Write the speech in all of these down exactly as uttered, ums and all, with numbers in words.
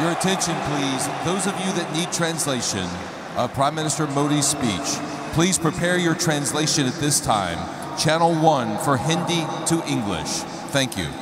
Your attention, please. Those of you that need translation of Prime Minister Modi's speech, please prepare your translation at this time. Channel one for Hindi to English. Thank you.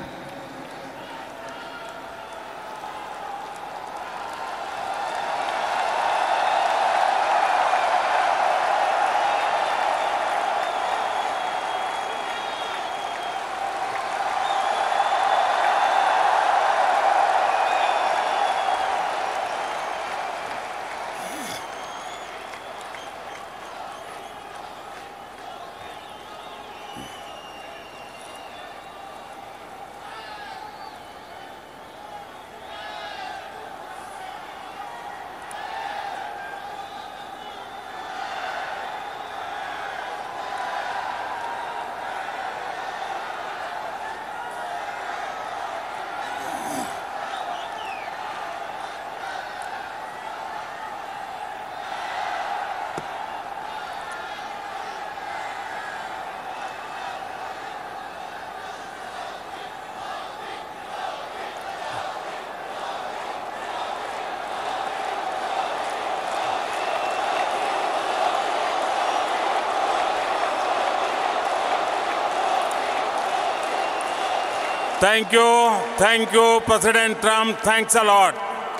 Thank you. Thank you, President Trump. Thanks a lot.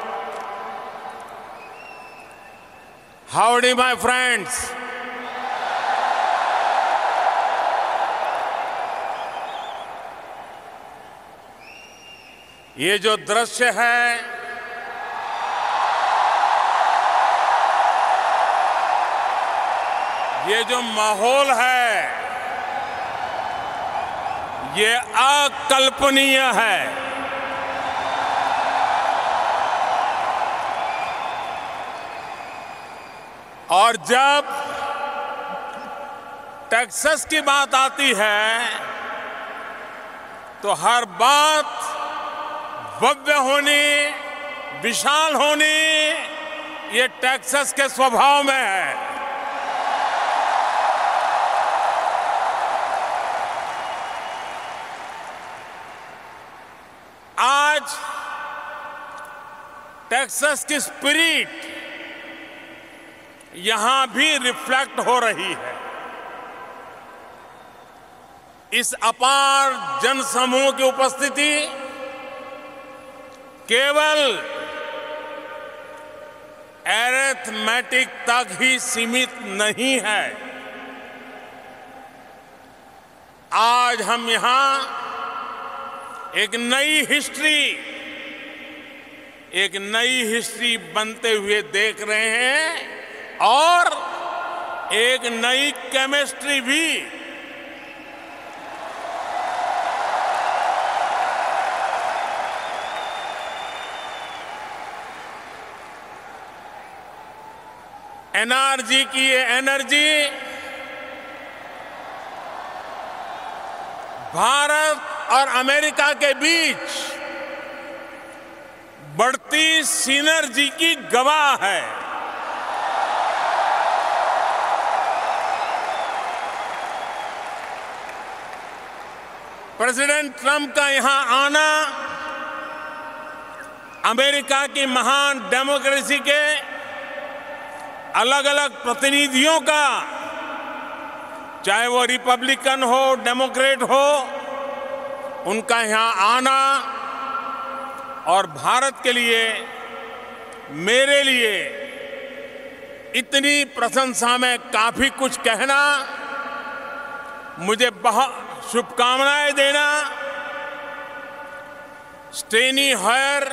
Howdy, my friends. ये जो दृश्य है, ये जो माहौल है, ये अकल्पनीय है। और जब टेक्सास की बात आती है तो हर बात भव्य होनी, विशाल होनी, ये टेक्सास के स्वभाव में है। आज टेक्सास की स्पिरिट यहां भी रिफ्लेक्ट हो रही है। इस अपार जनसमूह की उपस्थिति केवल अरिथमेटिक तक ही सीमित नहीं है। आज हम यहां एक नई हिस्ट्री एक नई हिस्ट्री बनते हुए देख रहे हैं और एक नई केमिस्ट्री भी। एनआरजी की ये एनर्जी भारत और अमेरिका के बीच बढ़ती सिनर्जी की गवाह है। प्रेसिडेंट ट्रंप का यहां आना अमेरिका की महान डेमोक्रेसी के अलग अलग प्रतिनिधियों का, चाहे वो रिपब्लिकन हो, डेमोक्रेट हो, उनका यहां आना और भारत के लिए, मेरे लिए इतनी प्रशंसा में काफी कुछ कहना, मुझे बहुत शुभकामनाएं देना। Steny Hoyer,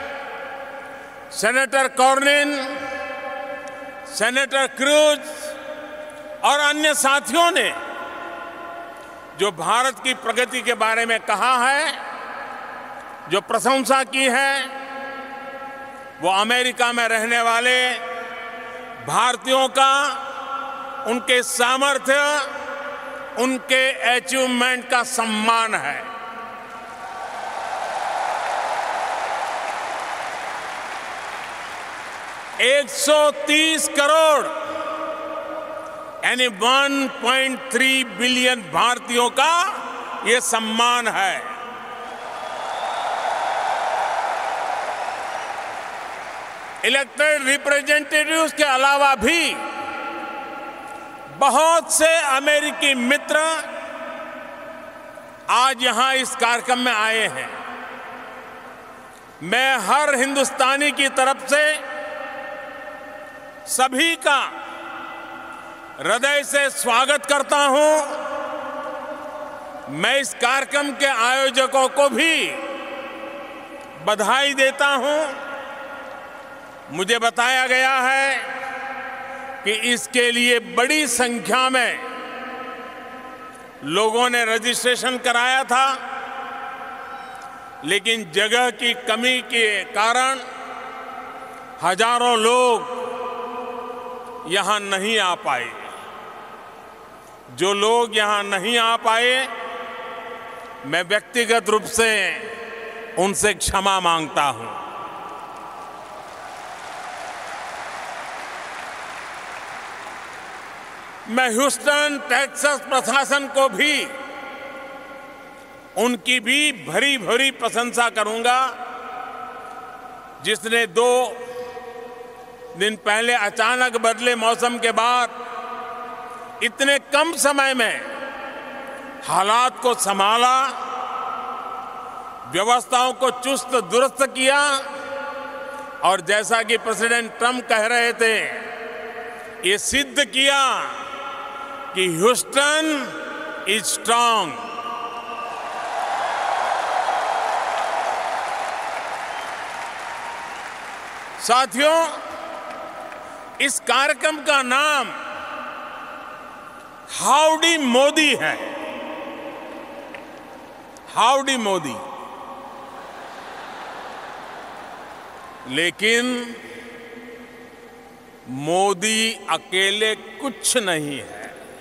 Senator Cornyn, Senator Cruz और अन्य साथियों ने जो भारत की प्रगति के बारे में कहा है, जो प्रशंसा की है, वो अमेरिका में रहने वाले भारतीयों का, उनके सामर्थ्य, उनके अचीवमेंट का सम्मान है। एक सौ तीस करोड़ यानी एक पॉइंट तीन बिलियन भारतीयों का ये सम्मान है। इलेक्टेड रिप्रेजेंटेटिव्स के अलावा भी बहुत से अमेरिकी मित्र आज यहां इस कार्यक्रम में आए हैं। मैं हर हिंदुस्तानी की तरफ से सभी का हृदय से स्वागत करता हूं। मैं इस कार्यक्रम के आयोजकों को भी बधाई देता हूं। मुझे बताया गया है कि इसके लिए बड़ी संख्या में लोगों ने रजिस्ट्रेशन कराया था, लेकिन जगह की कमी के कारण हजारों लोग यहां नहीं आ पाए। जो लोग यहां नहीं आ पाए, मैं व्यक्तिगत रूप से उनसे क्षमा मांगता हूं। मैं ह्यूस्टन टेक्सास प्रशासन को भी उनकी भी भरी भरी प्रशंसा करूंगा, जिसने दो दिन पहले अचानक बदले मौसम के बाद इतने कम समय में हालात को संभाला, व्यवस्थाओं को चुस्त दुरुस्त किया और जैसा कि प्रेसिडेंट ट्रंप कह रहे थे, ये सिद्ध किया कि ह्यूस्टन इज स्ट्रांग। साथियों, इस कार्यक्रम का नाम हाउडी मोदी है। हाउडी मोदी। लेकिन मोदी अकेले कुछ नहीं है।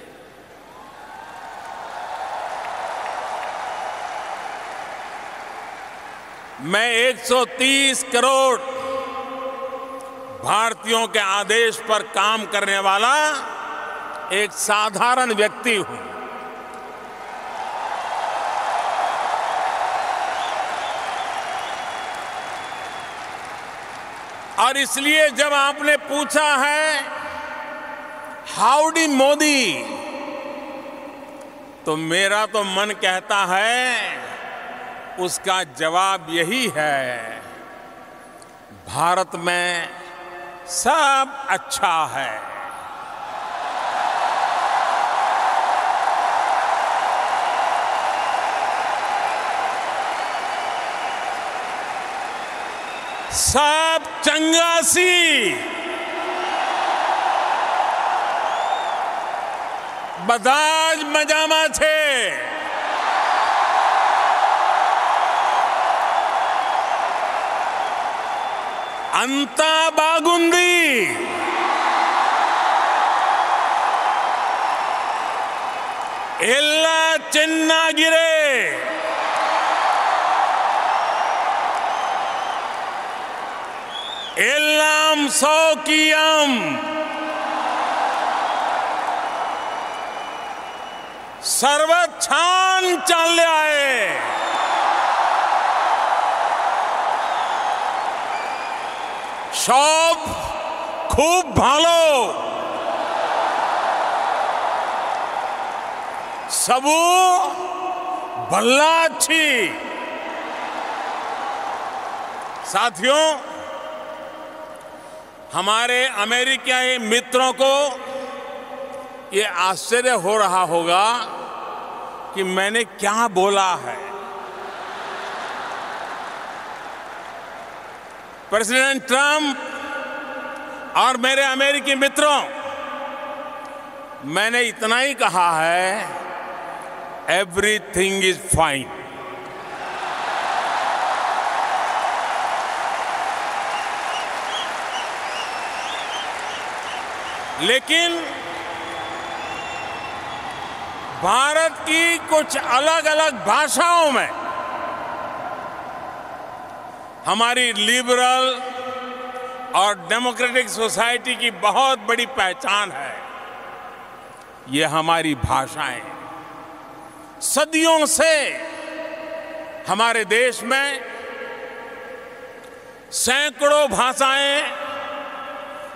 मैं एक सौ तीस करोड़ भारतीयों के आदेश पर काम करने वाला एक साधारण व्यक्ति हूं। और इसलिए जब आपने पूछा है हाउडी मोदी, तो मेरा तो मन कहता है उसका जवाब यही है, भारत में सब अच्छा है। सब चंगासी, बधाज मजामा छे। अंता बागुंदी, एल्ला चेन्नागिरे, एल्लाम सौकियम, सर्वछान चाले आए। सब खूब भालो, सबू भल्ला अच्छी। साथियों, हमारे अमेरिकी मित्रों को ये आश्चर्य हो रहा होगा कि मैंने क्या बोला है। प्रेसिडेंट ट्रंप और मेरे अमेरिकी मित्रों, मैंने इतना ही कहा है, एवरीथिंग इज फाइन। लेकिन भारत की कुछ अलग अलग भाषाओं में हमारी लिबरल और डेमोक्रेटिक सोसाइटी की बहुत बड़ी पहचान है। ये हमारी भाषाएं, सदियों से हमारे देश में सैकड़ों भाषाएं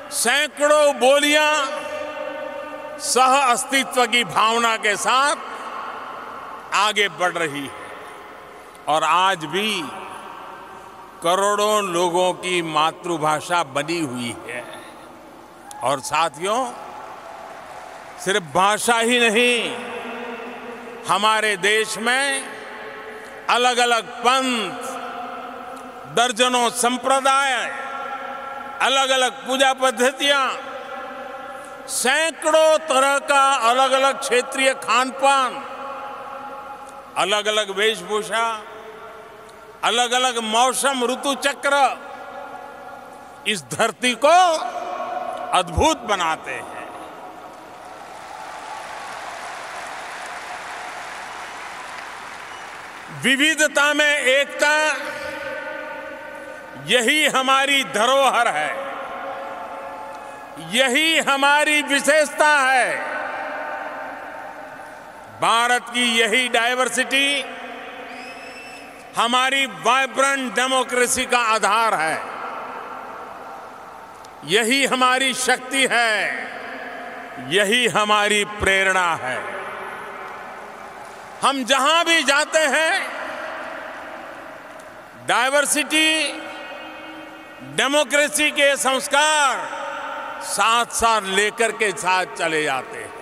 सैकड़ों बोलियां सह अस्तित्व की भावना के साथ आगे बढ़ रही है और आज भी करोड़ों लोगों की मातृभाषा बनी हुई है। और साथियों, सिर्फ भाषा ही नहीं, हमारे देश में अलग अलग पंथ, दर्जनों संप्रदाय, अलग अलग पूजा पद्धतियां, सैकड़ों तरह का अलग अलग क्षेत्रीय खान पान, अलग अलग वेशभूषा, अलग अलग मौसम ऋतु चक्र इस धरती को अद्भुत बनाते हैं। विविधता में एकता, यही हमारी धरोहर है, यही हमारी विशेषता है। भारत की यही डाइवर्सिटी हमारी वाइब्रेंट डेमोक्रेसी का आधार है, यही हमारी शक्ति है, यही हमारी प्रेरणा है। हम जहां भी जाते हैं, डाइवर्सिटी, डेमोक्रेसी के संस्कार साथ साथ लेकर के साथ चले जाते हैं।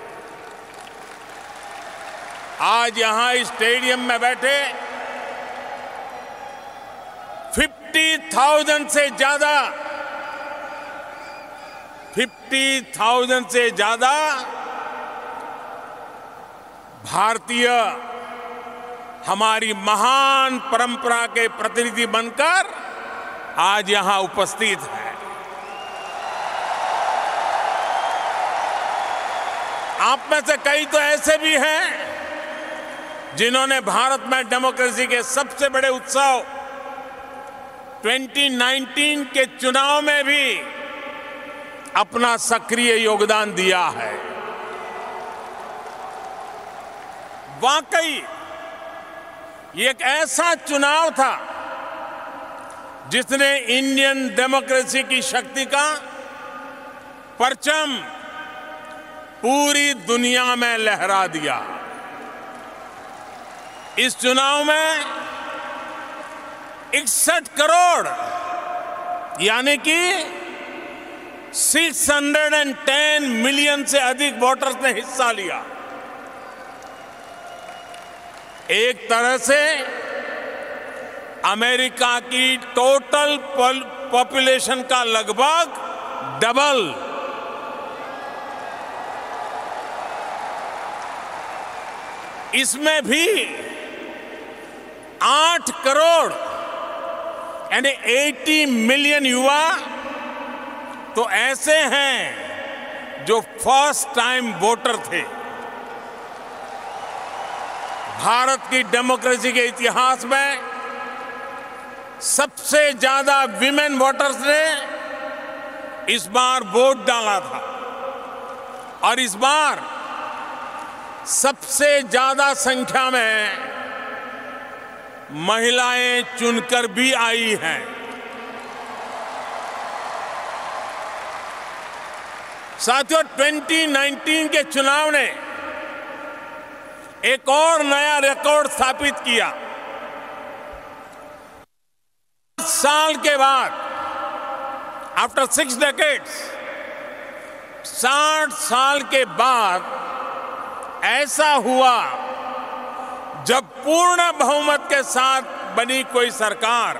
आज यहां इस स्टेडियम में बैठे पचास हज़ार से ज्यादा पचास हज़ार से ज्यादा भारतीय हमारी महान परंपरा के प्रतिनिधि बनकर आज यहां उपस्थित हैं। आप में से कई तो ऐसे भी हैं जिन्होंने भारत में डेमोक्रेसी के सबसे बड़े उत्सव दो हज़ार उन्नीस के चुनाव में भी अपना सक्रिय योगदान दिया है। वाकई ये एक ऐसा चुनाव था जिसने इंडियन डेमोक्रेसी की शक्ति का परचम पूरी दुनिया में लहरा दिया। इस चुनाव में इकसठ करोड़ यानी कि छह सौ दस मिलियन से अधिक वोटर्स ने हिस्सा लिया। एक तरह से अमेरिका की टोटल पॉपुलेशन का लगभग डबल। इसमें भी आठ करोड़ यानी अस्सी मिलियन युवा तो ऐसे हैं जो फर्स्ट टाइम वोटर थे। भारत की डेमोक्रेसी के इतिहास में सबसे ज्यादा विमेन वोटर्स ने इस बार वोट डाला था और इस बार सबसे ज्यादा संख्या में महिलाएं चुनकर भी आई हैं। साथियों, दो हज़ार उन्नीस के चुनाव ने एक और नया रिकॉर्ड स्थापित किया। साल के बाद, आफ्टर सिक्स डेकेड्स, साठ साल के बाद ऐसा हुआ जब पूर्ण बहुमत के साथ बनी कोई सरकार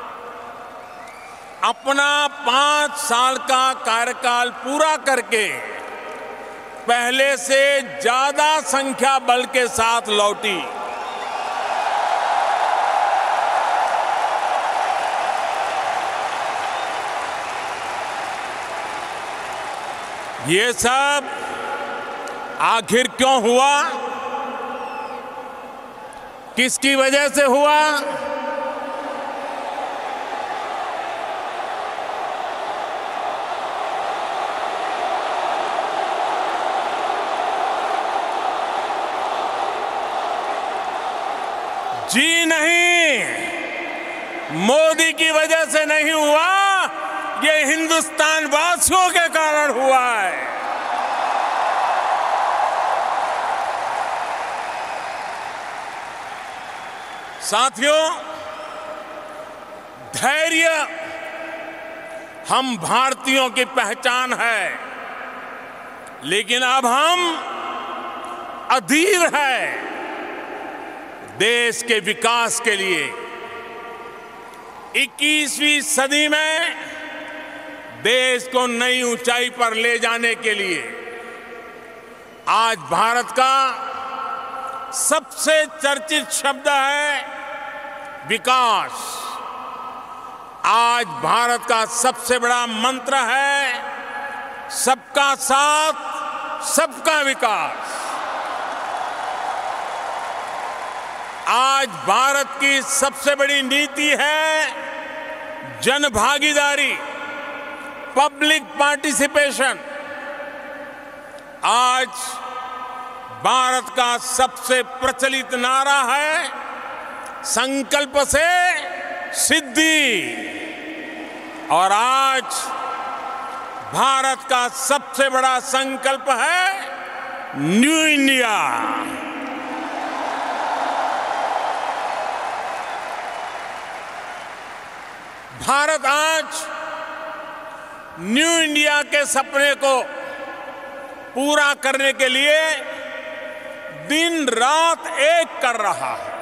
अपना पांच साल का कार्यकाल पूरा करके पहले से ज्यादा संख्या बल के साथ लौटी। ये सब आखिर क्यों हुआ? किसकी वजह से हुआ? जी नहीं, मोदी की वजह से नहीं हुआ, ये हिंदुस्तान वासियों के कारण हुआ है। साथियों, धैर्य हम भारतीयों की पहचान है, लेकिन अब हम अधीर है देश के विकास के लिए। इक्कीसवीं सदी में देश को नई ऊंचाई पर ले जाने के लिए आज भारत का सबसे चर्चित शब्द है विकास। आज भारत का सबसे बड़ा मंत्र है सबका साथ, सबका विकास। आज भारत की सबसे बड़ी नीति है जन भागीदारी, पब्लिक पार्टिसिपेशन। आज भारत का सबसे प्रचलित नारा है संकल्प से सिद्धि। और आज भारत का सबसे बड़ा संकल्प है न्यू इंडिया। भारत आज न्यू इंडिया के सपने को पूरा करने के लिए दिन रात एक कर रहा है।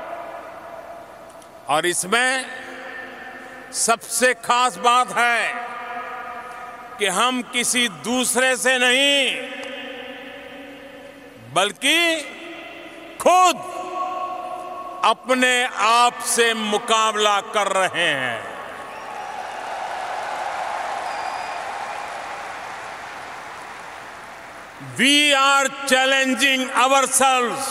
और इसमें सबसे खास बात है कि हम किसी दूसरे से नहीं, बल्कि खुद अपने आप से मुकाबला कर रहे हैं। We are challenging ourselves.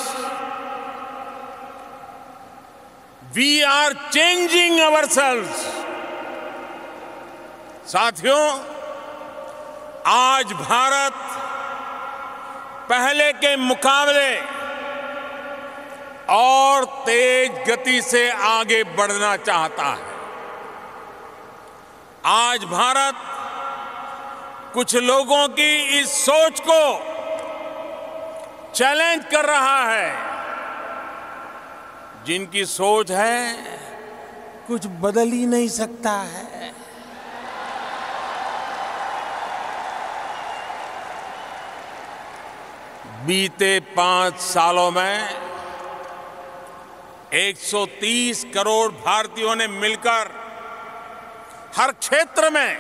We are changing ourselves. साथियों, आज भारत पहले के मुकाबले और तेज गति से आगे बढ़ना चाहता है। आज भारत कुछ लोगों की इस सोच को चैलेंज कर रहा है, जिनकी सोच है कुछ बदल ही नहीं सकता है। बीते पांच सालों में एक सौ तीस करोड़ भारतीयों ने मिलकर हर क्षेत्र में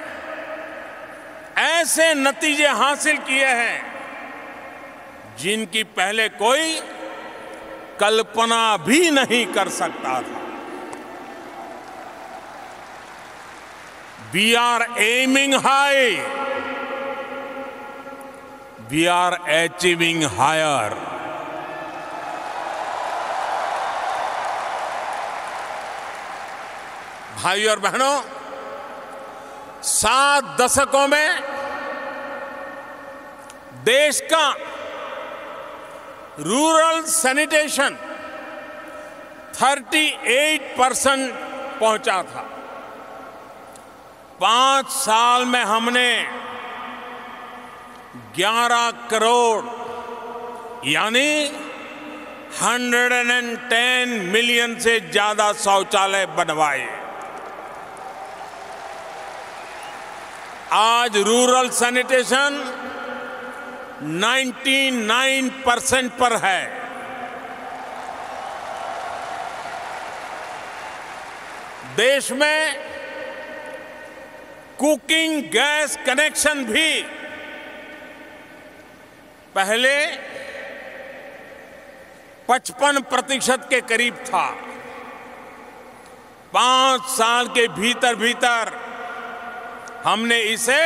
ऐसे नतीजे हासिल किए हैं जिनकी पहले कोई कल्पना भी नहीं कर सकता था। We are aiming high, we are achieving higher. भाइयों और बहनों, सात दशकों में देश का रूरल सैनिटेशन अड़तीस परसेंट पहुंचा था। पांच साल में हमने ग्यारह करोड़ यानी एक सौ दस मिलियन से ज्यादा शौचालय बनवाए। आज रूरल सैनिटेशन निन्यानवे परसेंट पर है। देश में कुकिंग गैस कनेक्शन भी पहले पचपन प्रतिशत के करीब था। पांच साल के भीतर भीतर हमने इसे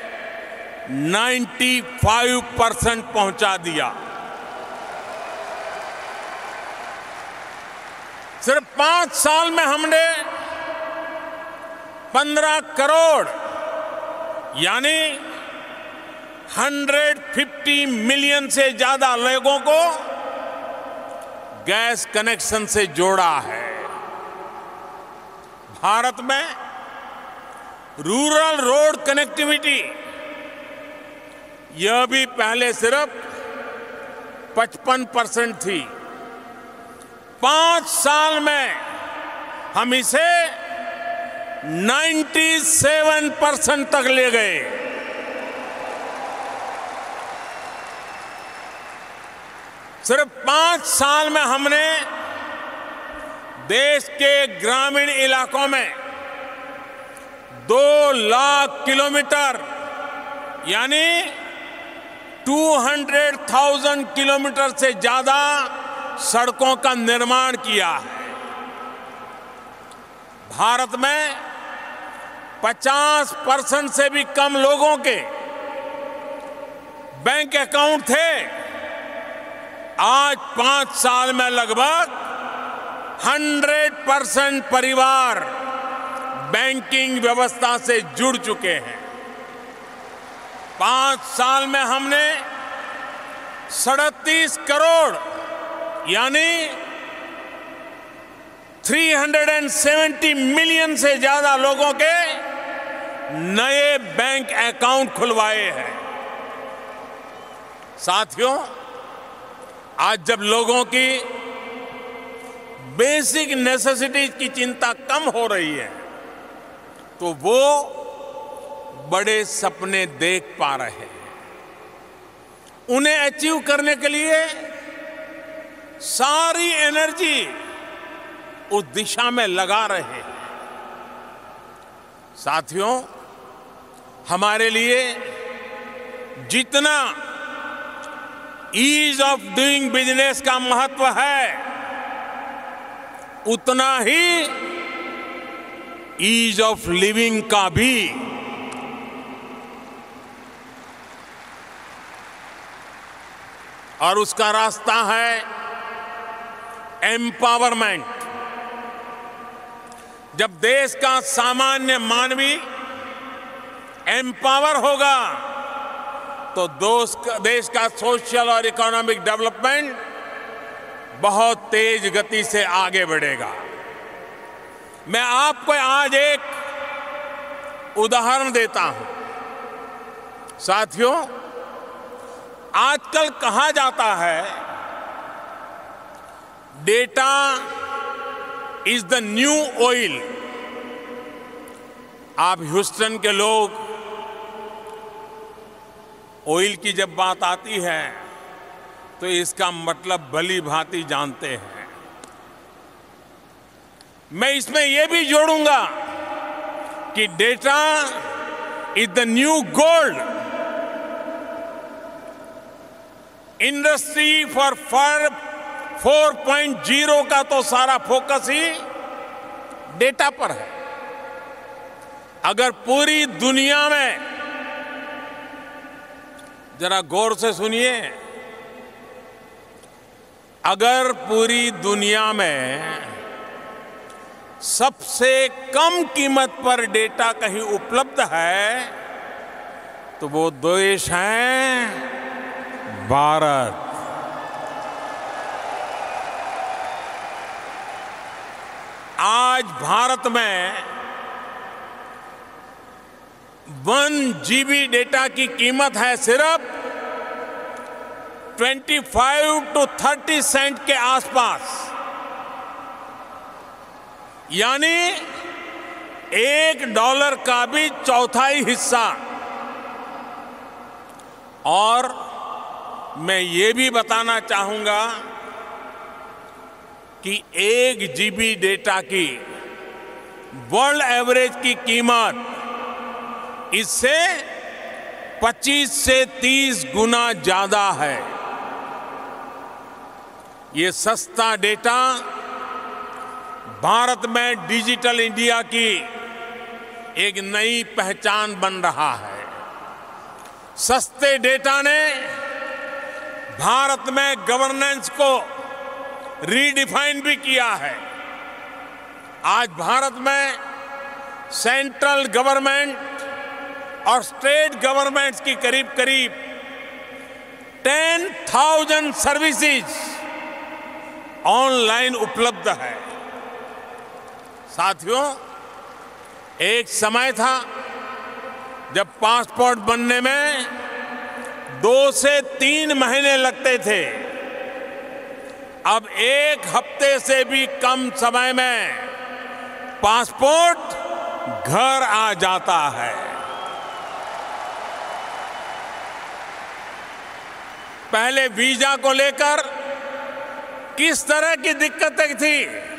पचानवे परसेंट पहुंचा दिया। सिर्फ पांच साल में हमने पंद्रह करोड़ यानी एक सौ पचास मिलियन से ज्यादा लोगों को गैस कनेक्शन से जोड़ा है। भारत में रूरल रोड कनेक्टिविटी, यह भी पहले सिर्फ पचपन परसेंट थी। पांच साल में हम इसे सत्तानवे परसेंट तक ले गए। सिर्फ पांच साल में हमने देश के ग्रामीण इलाकों में दो लाख किलोमीटर यानी दो सौ हज़ार किलोमीटर से ज्यादा सड़कों का निर्माण किया है। भारत में पचास परसेंट से भी कम लोगों के बैंक अकाउंट थे। आज पांच साल में लगभग सौ परसेंट परिवार बैंकिंग व्यवस्था से जुड़ चुके हैं। पांच साल में हमने सड़तीस करोड़ यानी तीन सौ सत्तर मिलियन से ज्यादा लोगों के नए बैंक अकाउंट खुलवाए हैं। साथियों, आज जब लोगों की बेसिक नेसेसिटीज की चिंता कम हो रही है तो वो बड़े सपने देख पा रहे हैं। उन्हें अचीव करने के लिए सारी एनर्जी उस दिशा में लगा रहे हैं। साथियों, हमारे लिए जितना ईज ऑफ डूइंग बिजनेस का महत्व है उतना ही ईज ऑफ लिविंग का भी। और उसका रास्ता है एम्पावरमेंट। जब देश का सामान्य मानवी एम्पावर होगा तो देश का सोशल और इकोनॉमिक डेवलपमेंट बहुत तेज गति से आगे बढ़ेगा। मैं आपको आज एक उदाहरण देता हूं। साथियों, आजकल कहा जाता है data is the new oil. आप ह्यूस्टन के लोग ऑयल की जब बात आती है तो इसका मतलब भली भांति जानते हैं। मैं इसमें यह भी जोड़ूंगा कि data is the new gold. Industry for four point zero का तो सारा फोकस ही डेटा पर है। अगर पूरी दुनिया में, जरा गौर से सुनिए, अगर पूरी दुनिया में सबसे कम कीमत पर डेटा कहीं उपलब्ध है तो वो देश है भारत। आज भारत में वन जीबी डेटा की कीमत है सिर्फ पच्चीस टू तीस सेंट के आसपास, यानी एक डॉलर का भी चौथाई हिस्सा। और मैं ये भी बताना चाहूंगा कि एक जीबी डेटा की वर्ल्ड एवरेज की कीमत इससे पच्चीस से तीस गुना ज्यादा है। ये सस्ता डेटा भारत में डिजिटल इंडिया की एक नई पहचान बन रहा है। सस्ते डेटा ने भारत में गवर्नेंस को रीडिफाइन भी किया है। आज भारत में सेंट्रल गवर्नमेंट और स्टेट गवर्नमेंट्स की करीब करीब टेन थाउजेंड सर्विसेज ऑनलाइन उपलब्ध है। साथियों, एक समय था जब पासपोर्ट बनने में दो से तीन महीने लगते थे, अब एक हफ्ते से भी कम समय में पासपोर्ट घर आ जाता है। पहले वीजा को लेकर किस तरह की दिक्कतें थी,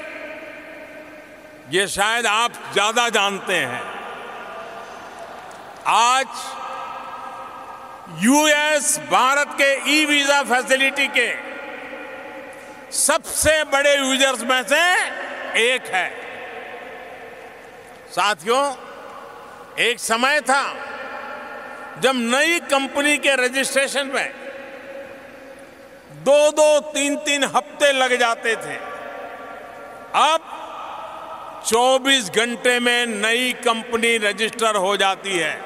ये शायद आप ज्यादा जानते हैं। आज यूएस भारत के ई वीजा फैसिलिटी के सबसे बड़े यूजर्स में से एक है। साथियों, एक समय था जब नई कंपनी के रजिस्ट्रेशन में दो दो तीन तीन हफ्ते लग जाते थे। अब चौबीस घंटे में नई कंपनी रजिस्टर हो जाती है।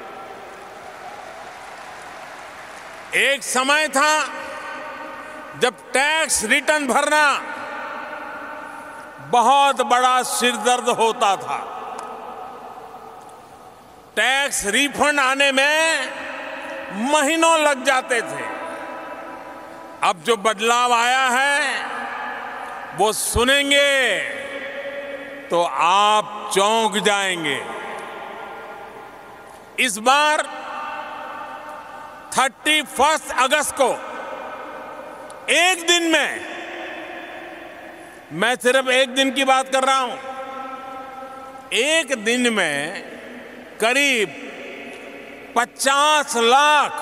एक समय था जब टैक्स रिटर्न भरना बहुत बड़ा सिरदर्द होता था। टैक्स रिफंड आने में महीनों लग जाते थे। अब जो बदलाव आया है वो सुनेंगे तो आप चौंक जाएंगे। इस बार इकतीस अगस्त को एक दिन में, मैं सिर्फ एक दिन की बात कर रहा हूं, एक दिन में करीब पचास लाख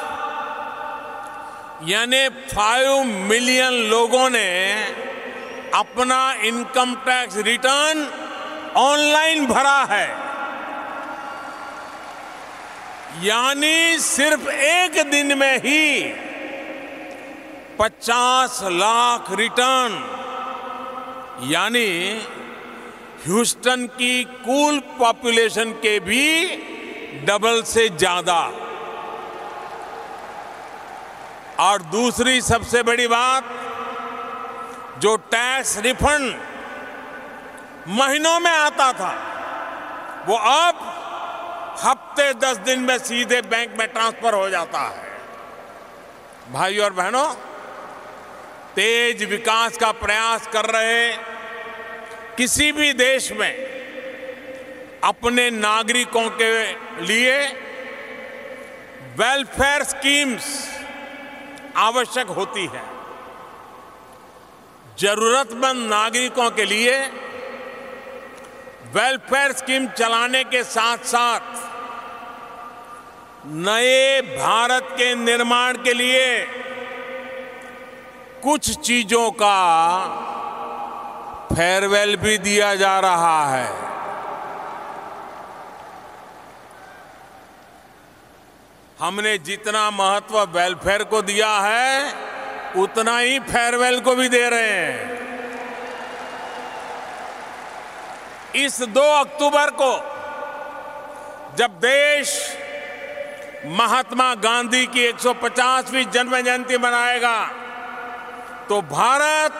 यानी पाँच मिलियन लोगों ने अपना इनकम टैक्स रिटर्न ऑनलाइन भरा है। यानी सिर्फ एक दिन में ही पचास लाख रिटर्न, यानी ह्यूस्टन की कुल पॉपुलेशन के भी डबल से ज्यादा। और दूसरी सबसे बड़ी बात, जो टैक्स रिफंड महीनों में आता था वो अब हफ्ते दस दिन में सीधे बैंक में ट्रांसफर हो जाता है। भाइयों और बहनों, तेज विकास का प्रयास कर रहे किसी भी देश में अपने नागरिकों के लिए वेलफेयर स्कीम्स आवश्यक होती है। जरूरतमंद नागरिकों के लिए वेलफेयर स्कीम चलाने के साथ साथ नए भारत के निर्माण के लिए कुछ चीजों का फेयरवेल भी दिया जा रहा है। हमने जितना महत्व वेलफेयर को दिया है उतना ही फेयरवेल को भी दे रहे हैं। इस दो अक्टूबर को जब देश महात्मा गांधी की एक सौ पचासवीं जन्म जयंती मनाएगा तो भारत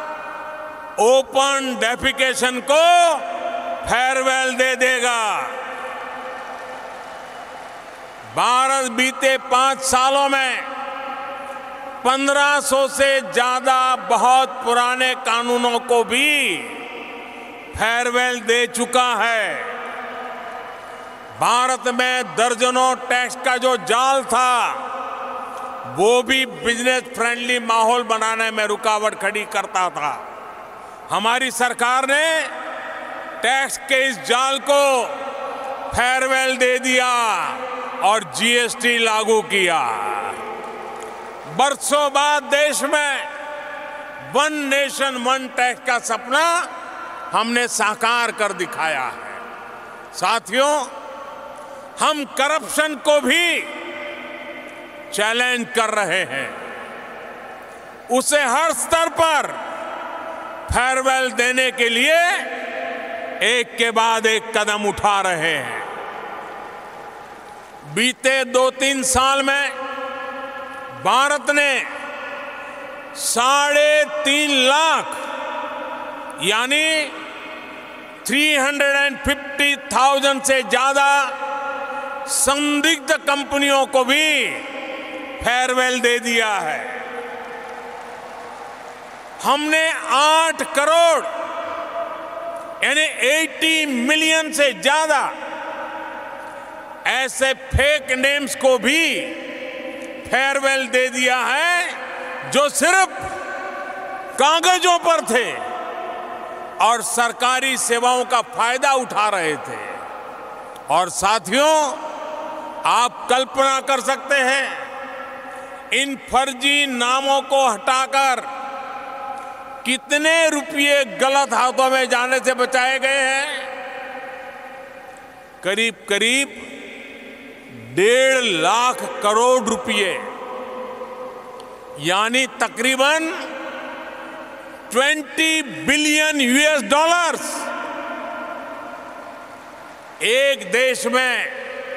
ओपन डेफिकेशन को फेयरवेल दे देगा। भारत बीते पांच सालों में पंद्रह सौ से ज्यादा बहुत पुराने कानूनों को भी फेयरवेल दे चुका है। भारत में दर्जनों टैक्स का जो जाल था वो भी बिजनेस फ्रेंडली माहौल बनाने में रुकावट खड़ी करता था। हमारी सरकार ने टैक्स के इस जाल को फेयरवेल दे दिया और जीएसटी लागू किया। बरसों बाद देश में वन नेशन वन टैक्स का सपना हमने साकार कर दिखाया है। साथियों, हम करप्शन को भी चैलेंज कर रहे हैं। उसे हर स्तर पर फेयरवेल देने के लिए एक के बाद एक कदम उठा रहे हैं। बीते दो तीन साल में भारत ने साढ़े तीन लाख यानी तीन सौ पचास हज़ार से ज्यादा संदिग्ध कंपनियों को भी फेयरवेल दे दिया है। हमने आठ करोड़ यानी अस्सी मिलियन से ज्यादा ऐसे फेक नेम्स को भी फेयरवेल दे दिया है जो सिर्फ कागजों पर थे और सरकारी सेवाओं का फायदा उठा रहे थे। और साथियों, आप कल्पना कर सकते हैं इन फर्जी नामों को हटाकर कितने रुपये गलत हाथों में जाने से बचाए गए हैं। करीब करीब डेढ़ लाख करोड़ रुपये यानी तकरीबन बीस बिलियन यूएस डॉलर्स एक देश में,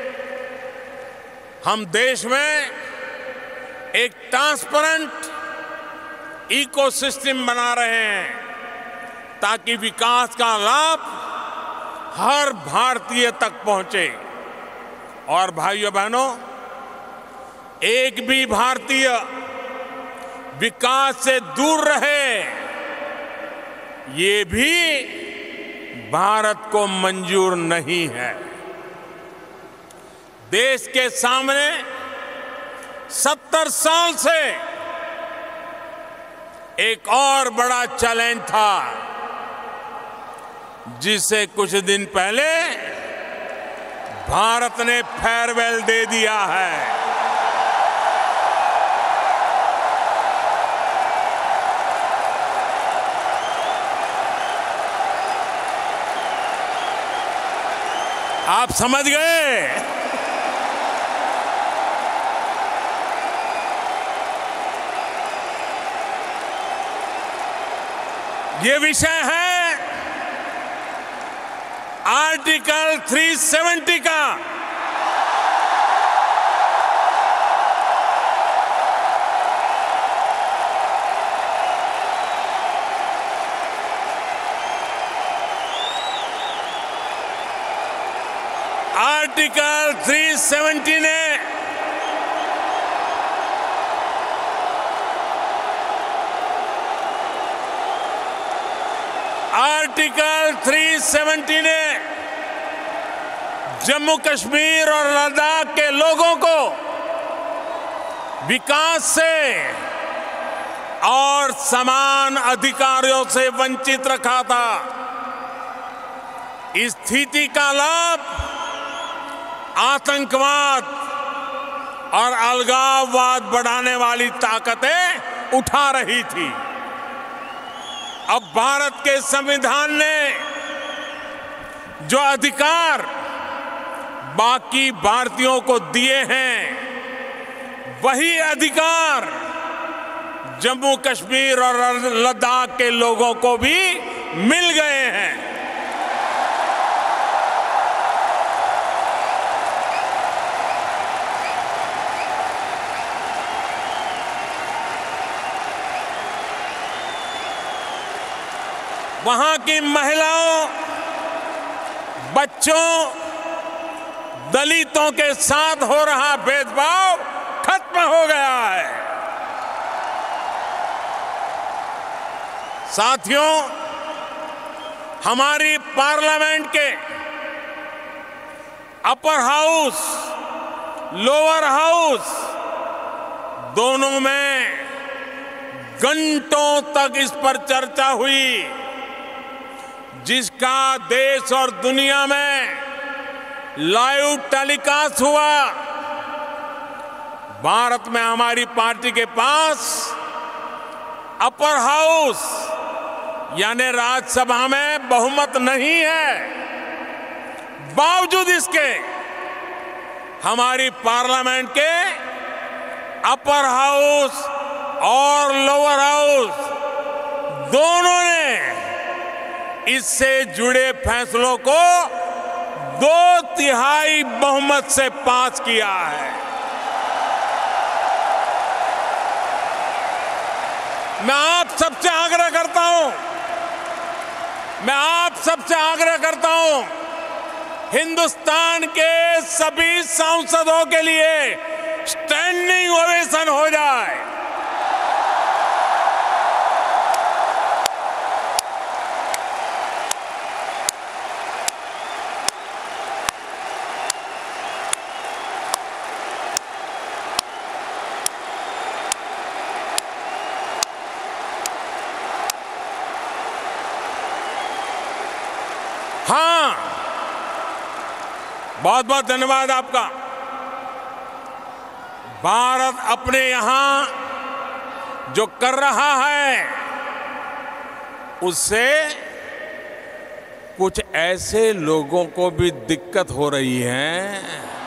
हम देश में एक ट्रांसपेरेंट इकोसिस्टम बना रहे हैं ताकि विकास का लाभ हर भारतीय तक पहुंचे। और भाइयों बहनों, एक भी भारतीय विकास से दूर रहे, ये भी भारत को मंजूर नहीं है। देश के सामने सत्तर साल से एक और बड़ा चैलेंज था जिसे कुछ दिन पहले भारत ने फेयरवेल दे दिया है। आप समझ गए? ये विषय है आर्टिकल तीन सौ सत्तर का। आर्टिकल तीन सौ सत्तर ने आर्टिकल तीन सौ सत्तर ने जम्मू कश्मीर और लद्दाख के लोगों को विकास से और समान अधिकारों से वंचित रखा था। इस स्थिति का लाभ आतंकवाद और अलगाववाद बढ़ाने वाली ताकतें उठा रही थी। अब भारत के संविधान ने जो अधिकार बाकी भारतीयों को दिए हैं, वही अधिकार जम्मू कश्मीर और लद्दाख के लोगों को भी मिल गए हैं। वहां की महिलाओं, बच्चों, दलितों के साथ हो रहा भेदभाव खत्म हो गया है। साथियों, हमारी पार्लियामेंट के अपर हाउस, लोअर हाउस दोनों में घंटों तक इस पर चर्चा हुई, जिसका देश और दुनिया में लाइव टेलीकास्ट हुआ। भारत में हमारी पार्टी के पास अपर हाउस यानी राज्यसभा में बहुमत नहीं है। बावजूद इसके हमारी पार्लियामेंट के अपर हाउस और लोअर हाउस दोनों ने इससे जुड़े फैसलों को दो तिहाई बहुमत से पास किया है। मैं आप सबसे आग्रह करता हूं मैं आप सबसे आग्रह करता हूं हिंदुस्तान के सभी सांसदों के लिए स्टैंडिंग ओवेशन हो जाए। हाँ, बहुत बहुत धन्यवाद आपका। भारत अपने यहां जो कर रहा है उससे कुछ ऐसे लोगों को भी दिक्कत हो रही है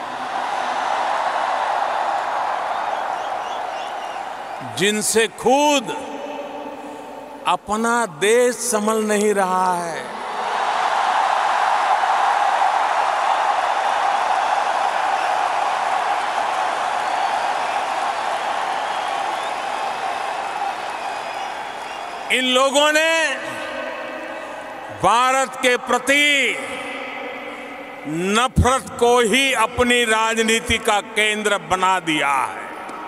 जिनसे खुद अपना देश संभल नहीं रहा है। इन लोगों ने भारत के प्रति नफरत को ही अपनी राजनीति का केंद्र बना दिया है।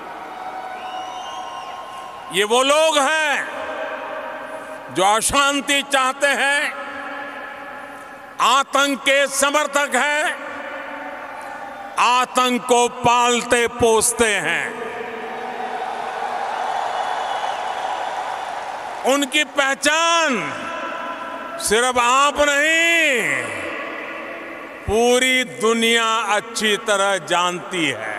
ये वो लोग हैं जो अशांति चाहते हैं, आतंक के समर्थक हैं, आतंक को पालते पोसते हैं। उनकी पहचान सिर्फ आप नहीं, पूरी दुनिया अच्छी तरह जानती है।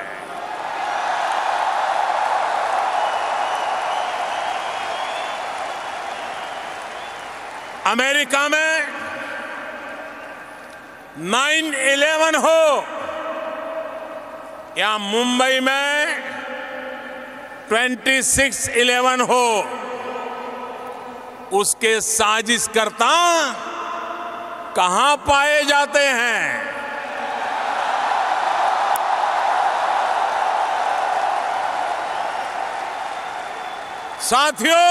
अमेरिका में नाइन इलेवन हो या मुंबई में ट्वेंटी सिक्स इलेवन हो, उसके साजिशकर्ता कहां पाए जाते हैं? साथियों,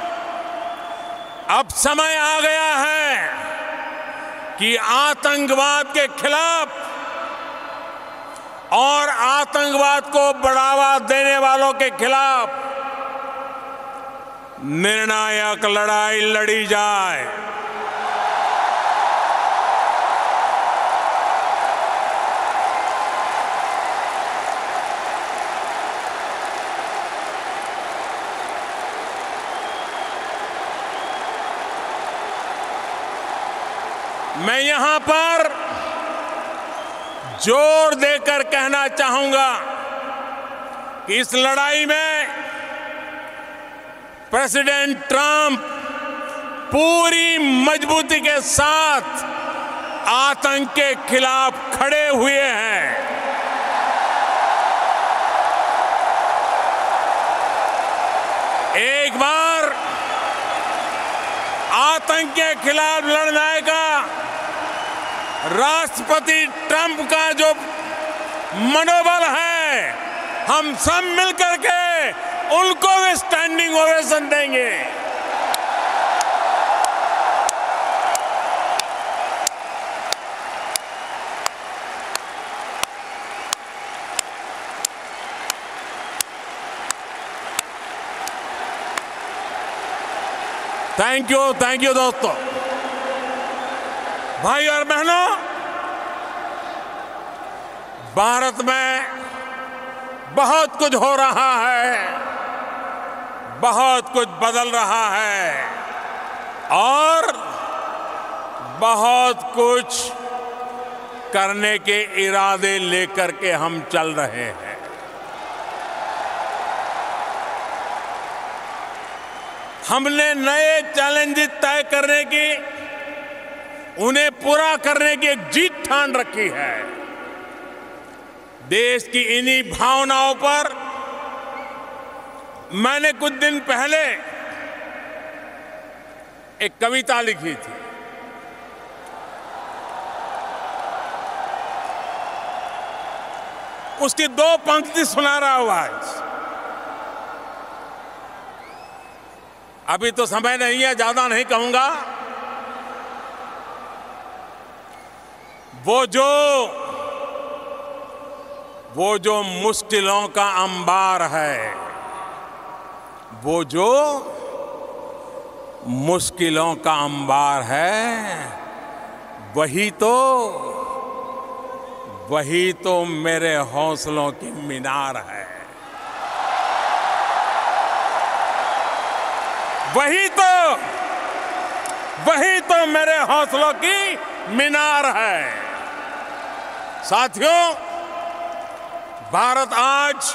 अब समय आ गया है कि आतंकवाद के खिलाफ और आतंकवाद को बढ़ावा देने वालों के खिलाफ निर्णायक लड़ाई लड़ी जाए। मैं यहां पर जोर देकर कहना चाहूंगा कि इस लड़ाई में प्रेसिडेंट ट्रंप पूरी मजबूती के साथ आतंक के खिलाफ खड़े हुए हैं। एक बार आतंक के खिलाफ लड़ने का राष्ट्रपति ट्रंप का जो मनोबल है, हम सब मिलकर के उनको भी स्टैंडिंग ओवेशन देंगे। थैंक यू, थैंक यू दोस्तों, भाई और बहनों। भारत में बहुत कुछ हो रहा है, बहुत कुछ बदल रहा है और बहुत कुछ करने के इरादे लेकर के हम चल रहे हैं। हमने नए चैलेंजेस तय करने की, उन्हें पूरा करने की एक जीत ठान रखी है। देश की इन्हीं भावनाओं पर मैंने कुछ दिन पहले एक कविता लिखी थी। उसकी दो पंक्ति सुना रहा हूं आज। अभी तो समय नहीं है, ज्यादा नहीं कहूंगा। वो जो वो जो मुश्किलों का अंबार है, वो जो मुश्किलों का अंबार है, वही तो वही तो मेरे हौसलों की मीनार है। वही तो वही तो मेरे हौसलों की मीनार है। साथियों, भारत आज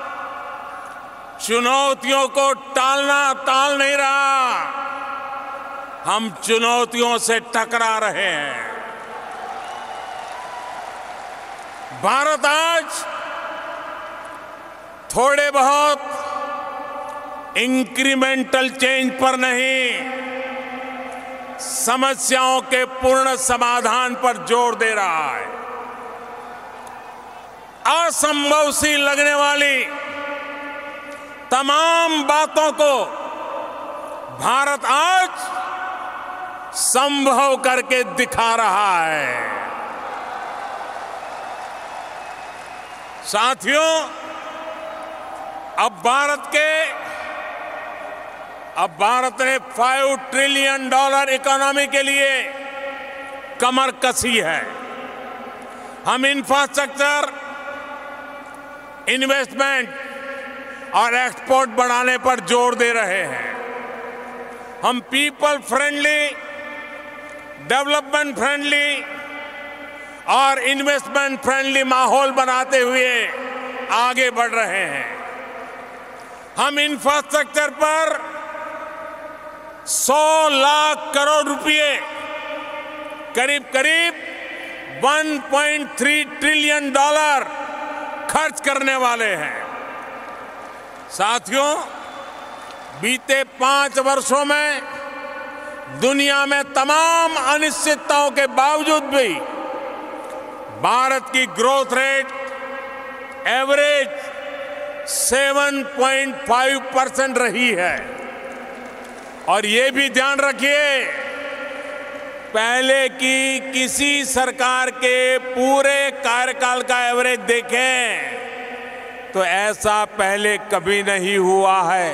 चुनौतियों को टालना टाल नहीं रहा, हम चुनौतियों से टकरा रहे हैं। भारत आज थोड़े बहुत इंक्रीमेंटल चेंज पर नहीं, समस्याओं के पूर्ण समाधान पर जोर दे रहा है। असंभव सी लगने वाली तमाम बातों को भारत आज संभव करके दिखा रहा है। साथियों, अब भारत के अब भारत ने फाइव ट्रिलियन डॉलर इकोनॉमी के लिए कमर कसी है। हम इंफ्रास्ट्रक्चर, इन्वेस्टमेंट और एक्सपोर्ट बढ़ाने पर जोर दे रहे हैं। हम पीपल फ्रेंडली, डेवलपमेंट फ्रेंडली और इन्वेस्टमेंट फ्रेंडली माहौल बनाते हुए आगे बढ़ रहे हैं। हम इंफ्रास्ट्रक्चर पर सौ लाख करोड़ रुपए, करीब करीब one point three trillion dollar खर्च करने वाले हैं। साथियों, बीते पांच वर्षों में दुनिया में तमाम अनिश्चितताओं के बावजूद भी भारत की ग्रोथ रेट एवरेज सात पॉइंट पाँच परसेंट रही है। और ये भी ध्यान रखिए, पहले की किसी सरकार के पूरे कार्यकाल का एवरेज देखें तो ऐसा पहले कभी नहीं हुआ है।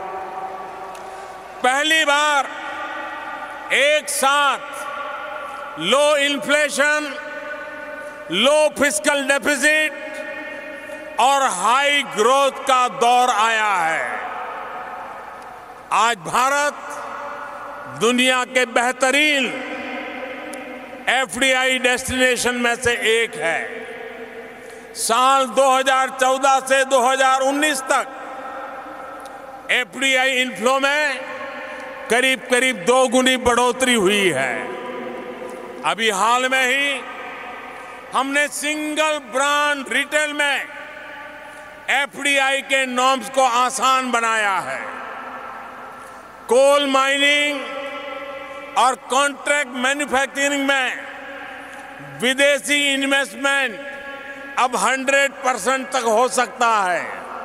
पहली बार एक साथ low inflation, low fiscal deficit और हाई ग्रोथ का दौर आया है। आज भारत दुनिया के बेहतरीन एफडीआई डेस्टिनेशन में से एक है। साल दो हज़ार चौदह से दो हज़ार उन्नीस तक एफडीआई इनफ्लो में करीब करीब दो गुनी बढ़ोतरी हुई है। अभी हाल में ही हमने सिंगल ब्रांड रिटेल में एफडीआई के नॉर्म्स को आसान बनाया है। कोल माइनिंग और कॉन्ट्रैक्ट मैन्युफैक्चरिंग में विदेशी इन्वेस्टमेंट अब सौ परसेंट तक हो सकता है।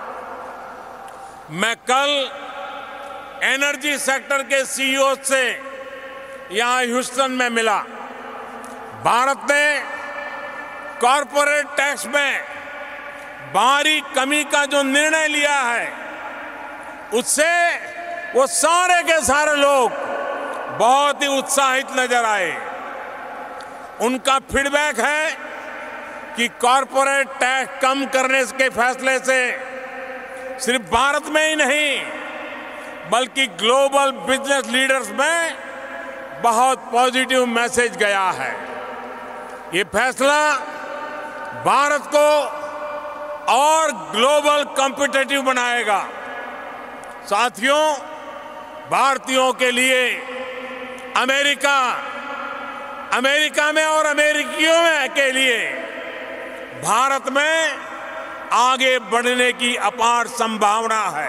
मैं कल एनर्जी सेक्टर के सीईओ से यहां ह्यूस्टन में मिला। भारत ने कॉरपोरेट टैक्स में भारी कमी का जो निर्णय लिया है, उससे वो सारे के सारे लोग बहुत ही उत्साहित नजर आए। उनका फीडबैक है कि कॉरपोरेट टैक्स कम करने के फैसले से सिर्फ भारत में ही नहीं बल्कि ग्लोबल बिजनेस लीडर्स में बहुत पॉजिटिव मैसेज गया है। ये फैसला भारत को और ग्लोबल कॉम्पिटिटिव बनाएगा। साथियों, भारतीयों के लिए अमेरिका अमेरिका में और अमेरिकियों में के लिए भारत में आगे बढ़ने की अपार संभावना है।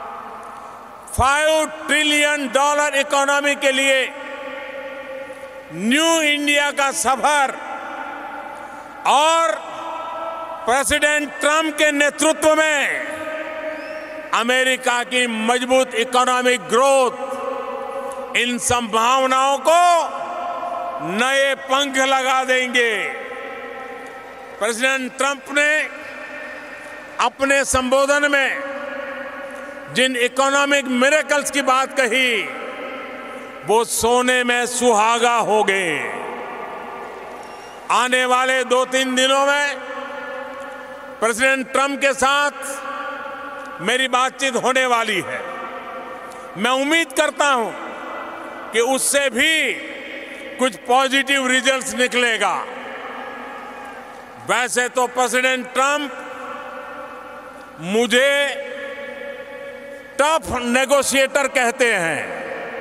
फाइव ट्रिलियन डॉलर इकोनॉमी के लिए न्यू इंडिया का सफर और प्रेसिडेंट ट्रंप के नेतृत्व में अमेरिका की मजबूत इकोनॉमिक ग्रोथ इन संभावनाओं को नए पंख लगा देंगे। प्रेसिडेंट ट्रंप ने अपने संबोधन में जिन इकोनॉमिक मिरेकल्स की बात कही वो सोने में सुहागा हो गए। आने वाले दो तीन दिनों में प्रेसिडेंट ट्रंप के साथ मेरी बातचीत होने वाली है। मैं उम्मीद करता हूं कि उससे भी कुछ पॉजिटिव रिजल्ट्स निकलेगा। वैसे तो प्रेसिडेंट ट्रंप मुझे टफ नेगोशिएटर कहते हैं,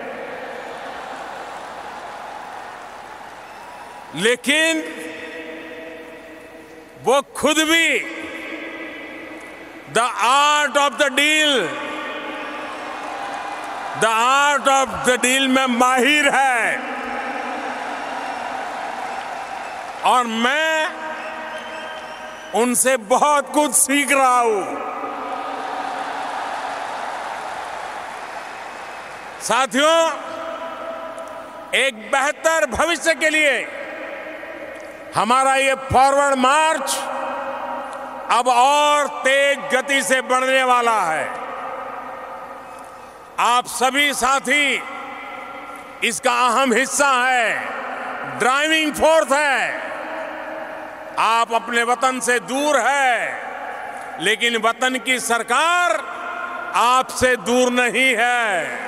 लेकिन वो खुद भी the art of the deal the art of the deal में माहिर है और मैं उनसे बहुत कुछ सीख रहा हूं। साथियों, एक बेहतर भविष्य के लिए हमारा ये फॉरवर्ड मार्च अब और तेज गति से बढ़ने वाला है। आप सभी साथी इसका अहम हिस्सा है, ड्राइविंग फोर्स है। आप अपने वतन से दूर है, लेकिन वतन की सरकार आपसे दूर नहीं है।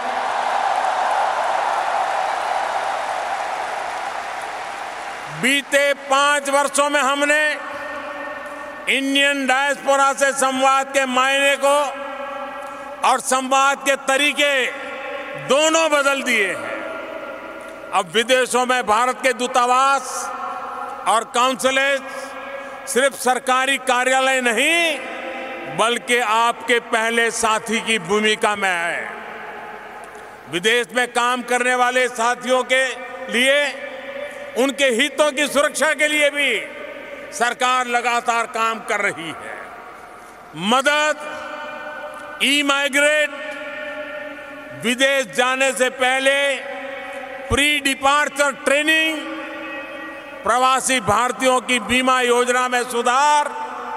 बीते पांच वर्षों में हमने इंडियन डायस्पोरा से संवाद के मायने को और संवाद के तरीके दोनों बदल दिए हैं। अब विदेशों में भारत के दूतावास और काउंसलेट सिर्फ सरकारी कार्यालय नहीं बल्कि आपके पहले साथी की भूमिका में है। विदेश में काम करने वाले साथियों के लिए उनके हितों की सुरक्षा के लिए भी सरकार लगातार काम कर रही है। मदद, ई माइग्रेट, विदेश जाने से पहले प्री डिपार्चर ट्रेनिंग, प्रवासी भारतीयों की बीमा योजना में सुधार,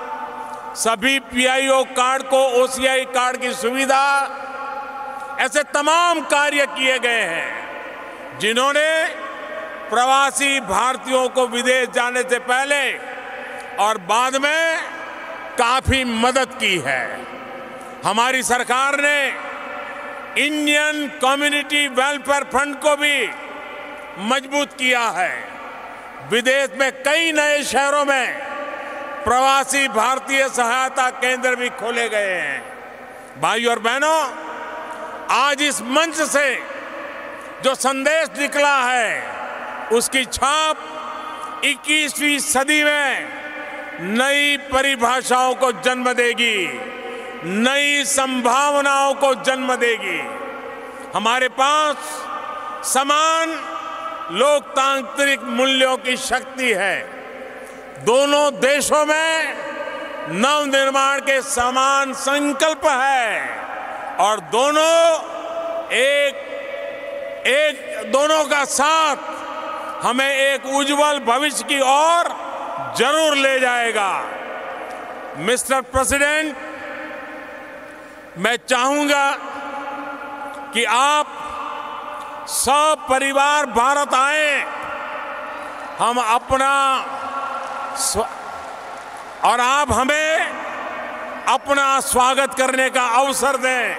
सभी पीआईओ कार्ड को ओसीआई कार्ड की सुविधा, ऐसे तमाम कार्य किए गए हैं जिन्होंने प्रवासी भारतीयों को विदेश जाने से पहले और बाद में काफी मदद की है। हमारी सरकार ने इंडियन कम्युनिटी वेलफेयर फंड को भी मजबूत किया है। विदेश में कई नए शहरों में प्रवासी भारतीय सहायता केंद्र भी खोले गए हैं। भाई और बहनों, आज इस मंच से जो संदेश निकला है उसकी छाप इक्कीसवीं सदी में नई परिभाषाओं को जन्म देगी, नई संभावनाओं को जन्म देगी। हमारे पास समान लोकतांत्रिक मूल्यों की शक्ति है। दोनों देशों में नवनिर्माण के समान संकल्प है और दोनों एक एक दोनों का साथ हमें एक उज्जवल भविष्य की ओर जरूर ले जाएगा। मिस्टर प्रेसिडेंट, मैं चाहूंगा कि आप सब परिवार भारत आए, हम अपना स्व... और आप हमें अपना स्वागत करने का अवसर दें।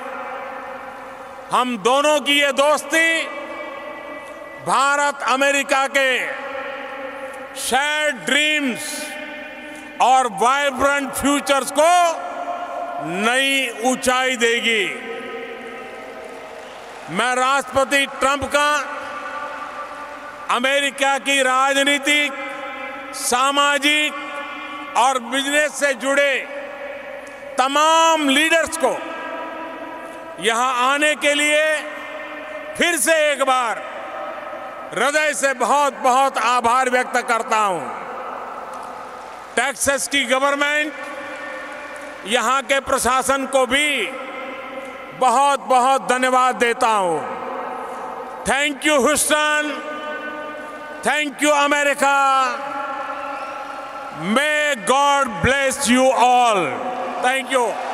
हम दोनों की ये दोस्ती भारत अमेरिका के शेयर्ड ड्रीम्स और वाइब्रेंट फ्यूचर्स को नई ऊंचाई देगी। मैं राष्ट्रपति ट्रंप का अमेरिका की राजनीतिक, सामाजिक और बिजनेस से जुड़े तमाम लीडर्स को यहां आने के लिए फिर से एक बार हृदय से बहुत बहुत आभार व्यक्त करता हूं। टेक्सास की गवर्नमेंट, यहां के प्रशासन को भी बहुत बहुत धन्यवाद देता हूं। Thank you Houston, thank you America, May God bless you all. Thank you.